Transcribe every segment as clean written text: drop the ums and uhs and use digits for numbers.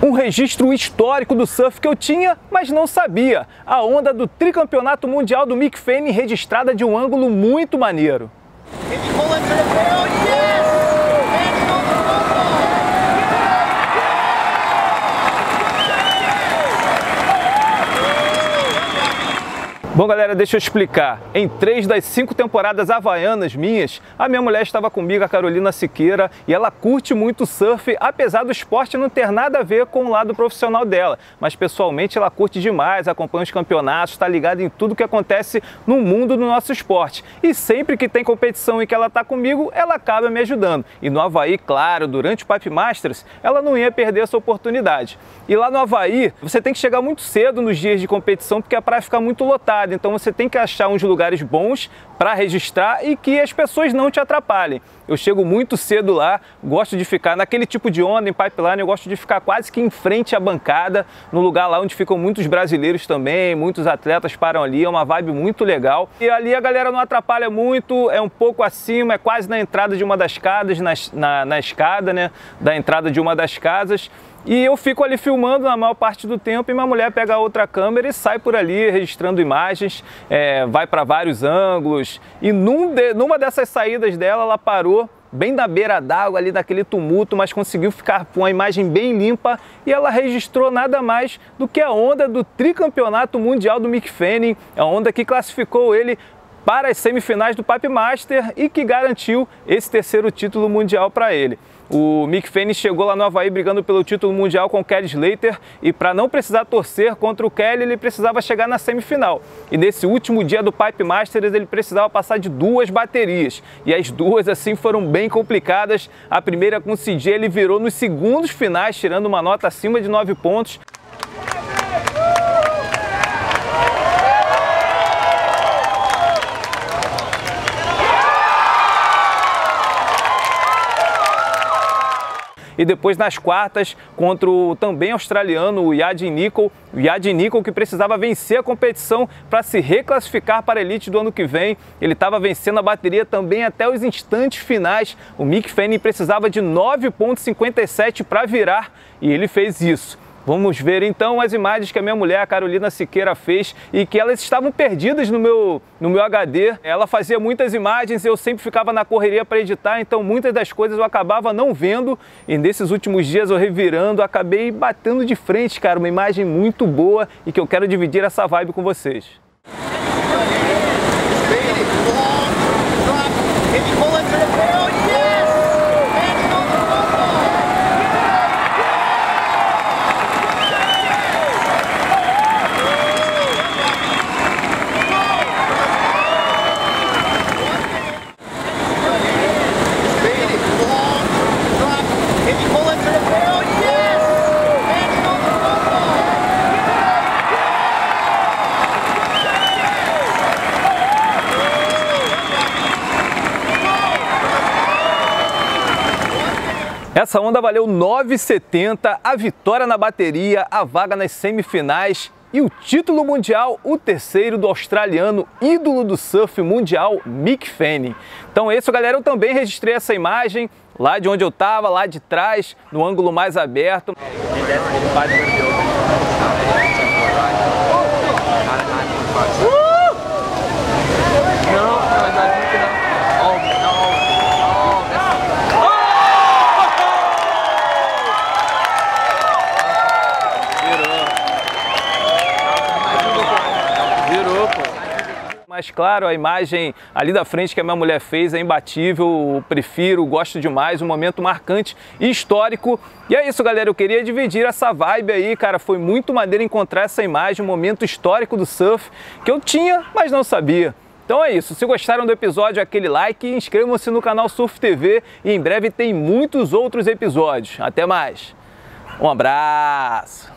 Um registro histórico do surf que eu tinha, mas não sabia. A onda do tricampeonato mundial do Mick Fanning registrada de um ângulo muito maneiro. Bom, galera, deixa eu explicar. Em 3 das 5 temporadas havaianas minhas, a minha mulher estava comigo, a Carolina Siqueira, e ela curte muito surf, apesar do esporte não ter nada a ver com o lado profissional dela. Mas pessoalmente ela curte demais, acompanha os campeonatos, está ligada em tudo que acontece no mundo do nosso esporte. E sempre que tem competição em que ela está comigo, ela acaba me ajudando. E no Havaí, claro, durante o Pipe Masters, ela não ia perder essa oportunidade. E lá no Havaí, você tem que chegar muito cedo nos dias de competição, porque a praia fica muito lotada. Então você tem que achar uns lugares bons para registrar e que as pessoas não te atrapalhem. Eu chego muito cedo lá, gosto de ficar naquele tipo de onda em pipeline, eu gosto de ficar quase que em frente à bancada, no lugar lá onde ficam muitos brasileiros também, muitos atletas param ali, é uma vibe muito legal. E ali a galera não atrapalha muito, é um pouco acima, é quase na entrada de uma das casas, na escada, né, da entrada de uma das casas. E eu fico ali filmando na maior parte do tempo e minha mulher pega a outra câmera e sai por ali registrando imagens, vai para vários ângulos. E numa dessas saídas dela, ela parou bem na beira d'água ali daquele tumulto, mas conseguiu ficar com uma imagem bem limpa e ela registrou nada mais do que a onda do tricampeonato mundial do Mick Fanning, a onda que classificou ele para as semifinais do Pipe Master e que garantiu esse terceiro título mundial para ele. O Mick Fanning chegou lá no Havaí brigando pelo título mundial com o Kelly Slater e para não precisar torcer contra o Kelly, ele precisava chegar na semifinal. E nesse último dia do Pipe Masters, ele precisava passar de 2 baterias. E as duas, assim, foram bem complicadas. A primeira com o CJ, ele virou nos segundos finais, tirando uma nota acima de 9 pontos. E depois nas quartas contra o também australiano, o Yadin Nicol. O Yadin Nicol que precisava vencer a competição para se reclassificar para a elite do ano que vem. Ele estava vencendo a bateria também até os instantes finais. O Mick Fanning precisava de 9,57 para virar e ele fez isso. Vamos ver então as imagens que a minha mulher, a Carolina Siqueira, fez e que elas estavam perdidas no meu HD. Ela fazia muitas imagens e eu sempre ficava na correria para editar, então muitas das coisas eu acabava não vendo. E nesses últimos dias eu revirando, acabei batendo de frente, cara, uma imagem muito boa e que eu quero dividir essa vibe com vocês. Essa onda valeu 9,70, a vitória na bateria, a vaga nas semifinais e o título mundial, o terceiro do australiano ídolo do surf mundial, Mick Fanning. Então é isso, galera, eu também registrei essa imagem lá de onde eu estava, lá de trás, no ângulo mais aberto. Mas claro, a imagem ali da frente que a minha mulher fez é imbatível, eu prefiro, gosto demais, um momento marcante e histórico. E é isso, galera, eu queria dividir essa vibe aí, cara, foi muito maneiro encontrar essa imagem, um momento histórico do surf que eu tinha, mas não sabia. Então é isso, se gostaram do episódio, aquele like, inscrevam-se no canal Surf TV e em breve tem muitos outros episódios. Até mais, um abraço!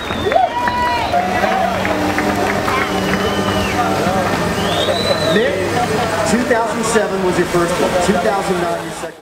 Nick? 2007 was your first one. 2009 your second.